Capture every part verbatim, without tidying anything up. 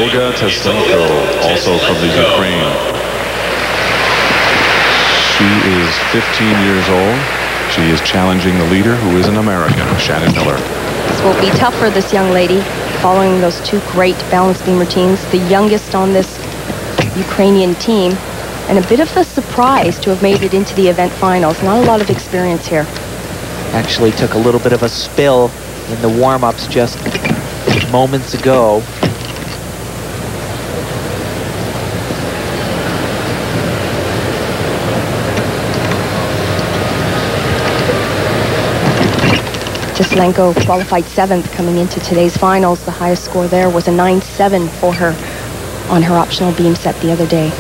Olga Teslenko, also from the Ukraine. She is fifteen years old. She is challenging the leader, who is an American, Shannon Miller. This will be tough for this young lady, following those two great balance beam routines. The youngest on this Ukrainian team, and a bit of a surprise to have made it into the event finals. Not a lot of experience here. Actually took a little bit of a spill in the warm-ups just moments ago. Teslenko qualified seventh coming into today's finals. The highest score there was a nine seven for her on her optional beam set the other day.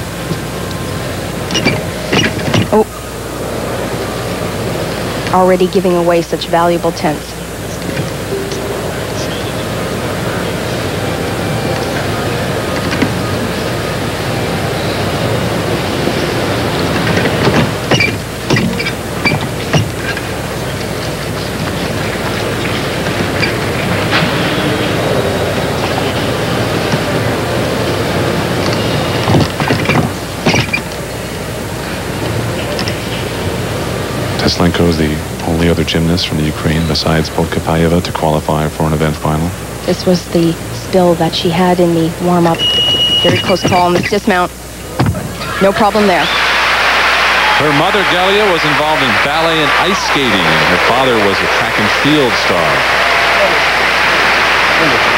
Oh. Already giving away such valuable tenths. Teslenko is the only other gymnast from the Ukraine besides Podkapayeva to qualify for an event final. This was the spill that she had in the warm-up. Very close call on this dismount. No problem there. Her mother, Galia, was involved in ballet and ice skating, and her father was a track and field star.